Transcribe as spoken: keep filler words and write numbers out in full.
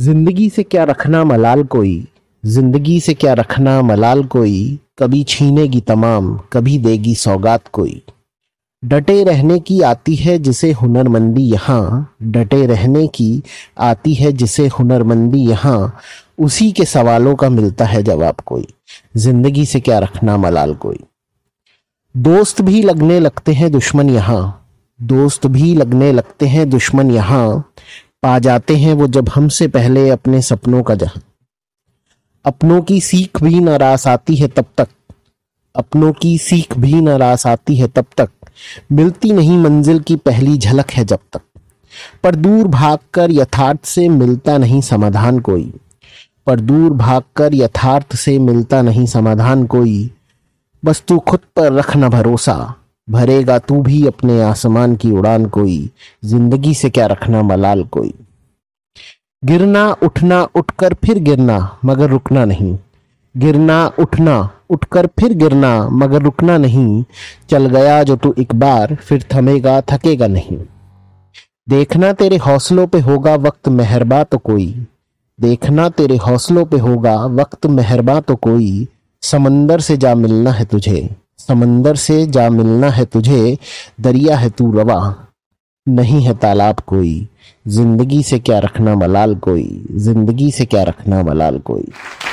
जिंदगी से क्या रखना मलाल कोई, जिंदगी से क्या रखना मलाल कोई, कभी छीनेगी तमाम कभी देगी सौगात कोई। डटे रहने की आती है जिसे हुनरमंदी यहाँ, डटे रहने की आती है जिसे हुनरमंदी यहाँ, उसी के सवालों का मिलता है जवाब कोई। जिंदगी से क्या रखना मलाल कोई। दोस्त भी लगने लगते हैं दुश्मन यहाँ, दोस्त भी लगने लगते हैं दुश्मन यहाँ, पा जाते हैं वो जब हमसे पहले अपने सपनों का जहां। अपनों की सीख भी न रास आती है तब तक, अपनों की सीख भी न रास आती है तब तक, मिलती नहीं मंजिल की पहली झलक है जब तक। पर दूर भागकर यथार्थ से मिलता नहीं समाधान कोई, पर दूर भागकर यथार्थ से मिलता नहीं समाधान कोई। बस तू खुद पर रखना भरोसा, भरेगा तू भी अपने आसमान की उड़ान कोई। जिंदगी से क्या रखना मलाल कोई। गिरना उठना उठकर फिर गिरना मगर रुकना नहीं, गिरना उठना उठकर फिर गिरना मगर रुकना नहीं। चल गया जो तू एक बार फिर थमेगा थकेगा नहीं। देखना तेरे हौसलों पे होगा वक्त मेहरबा तो कोई, देखना तेरे हौसलों पे होगा वक्त मेहरबा तो कोई। समंदर से जा मिलना है तुझे, समंदर से जा मिलना है तुझे, दरिया है तू रवा नहीं है तालाब कोई। जिंदगी से क्या रखना मलाल कोई, जिंदगी से क्या रखना मलाल कोई।